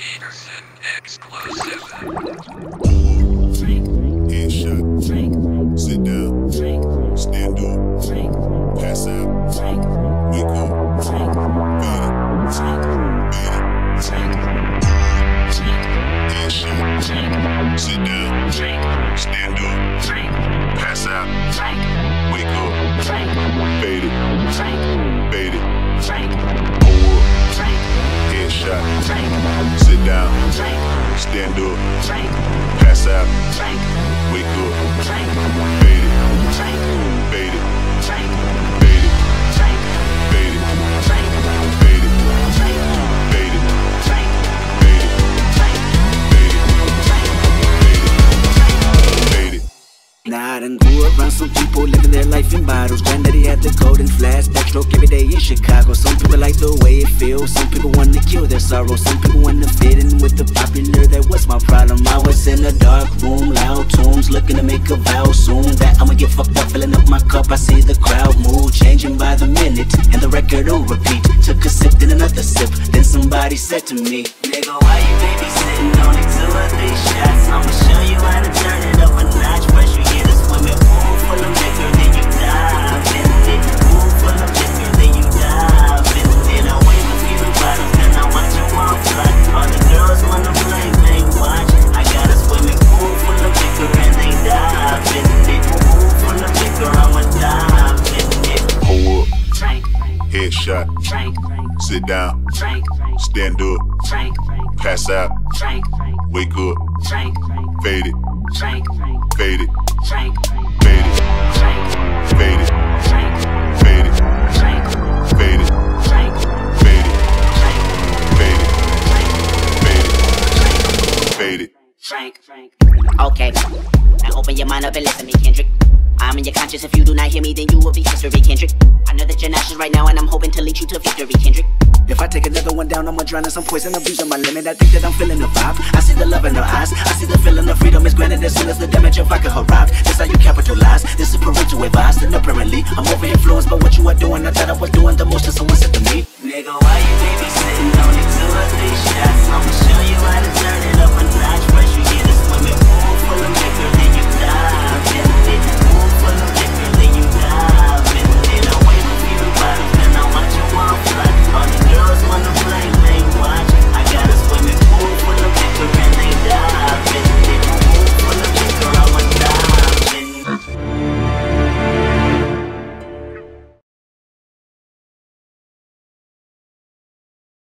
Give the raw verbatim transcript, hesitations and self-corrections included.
Peterson exclusive. Headshot. Sit down. Stand up. Pass out. Wake up. Beat it. Beat it. Headshot. Sit down. Stand up. Pass out. Wake up. Beat it. Beat it. Pull up. Headshot. Sit down. Stand up. Pass out. Wake up. Beat it. Beat it. Beat it. Beat it. Beat it. Beat it. Beat it. Beat it. Beat it. Nah, I done grew around some people living their life in bottles. Granddaddy had the golden flash, backstroke every day in Chicago. Some people like the way it feels, some people want to kill their sorrow. Some people want to fit in with the popular, that was my problem. I was in a dark room, loud tunes, looking to make a vow soon that I'ma get fucked up, filling up my cup. I see the crowd move, changing by the minute, and the record will repeat. Took a sip, then another sip, then somebody said to me, nigga, why you babysitting? Only two or three shots, I'ma show you how to turn it up a notch. First you get a swimming pool full of liquor, then you dive in it. Pool full of liquor, then you dive in it. I wave a few bottles, then I watch you all fly. All the girls wanna play, they watch. I got a swimming pool full of liquor, and they dive in it. Pool full of liquor, I'ma dive in it. Pull up. Frank, Headshot. Frank, Sit down. Frank, Stand up. Frank, Pass out. Frank, Wake up. Frank, Fade it. Frank, Fade it. Frank, Fade it. Frank, Fade it. Frank, Fade it. Frank, Fade it. Frank, Fade it. Frank, Fade it. Fade it. Frank, Frank. Okay, now open your mind up and listen to me, Kendrick. I'm in your conscience. If you do not hear me, then you will be history, Kendrick. I know that you're nauseous right now, and I'm hoping to lead you to victory, Kendrick. If I take another one down, I'ma drown in some poison, abusing my limit. I think that I'm feeling the vibe. I see the love in her eyes. I see the feeling of freedom is granted as soon as the damage of vodka arrived. This how you capitalize. This is parental advice, and apparently I'm over influenced by what you are doing. I thought I was doing the most, and someone said to me, nigga, why you babysitting?